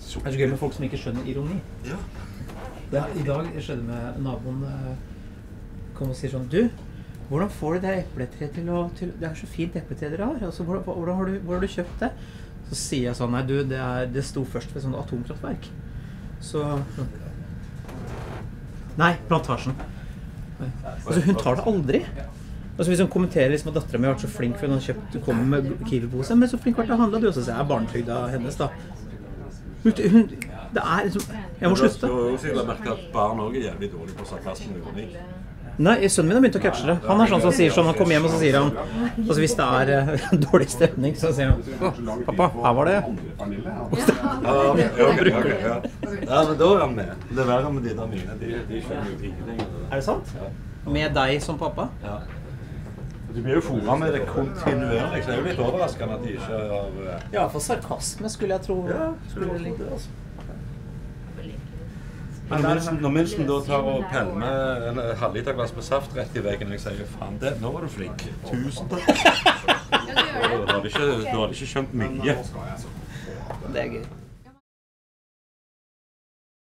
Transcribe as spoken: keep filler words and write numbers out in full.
Det er så gøy med folk som ikke skjønner ironi. Ja. Det, I dag skjedde med naboen kom og sier sånn, du, hvordan får du det epletreet til å, til, det er så fint epletre dere har, altså, hvordan, hvordan har du, hvor har du kjøpt det? Så sier jeg sånn, nei du, det, er, det sto først ved sånn atomkraftverk. Så, nei, plantasjen. Nei. Altså hun tar det aldri. Altså hvis hun kommenterer liksom at datteren min har vært så flink for hun har kjøpt, du kommer med Kiwi-pose, men så flink var det å handle, du også sier jeg barnetrygda hennes da. Hun, hun, det er liksom, jeg må slutte. Du har jo sikkert merket at barn også er jævlig dårlig på sarkasme og ironi. Nei, sønnen min har begynt å catche det. Han er sånn som sier sånn, han kommer hjem og så sier han, altså hvis det er uh, dårlig stemning, så sier han, pappa, her var det. Ja, ja, ja. Ja, men da er han med. Det er verre med de der mine, de, de skjønner jo ingenting. Er det sant? Ja. Med deg som pappa? Ja. De blir jo foret med det kontinuerlig, så det er jo litt overraskende at de ikke har... Ja, for sarkasme skulle jeg tro. Ja, skulle jeg tro det, altså. Men når Minsen da tar og peller med en halvliter glass med saft rett i veggen, og jeg sier, faen, det, nå var du flink. Tusen takk. Du hadde ikke, du hadde ikke skjønt mye. Det er gøy.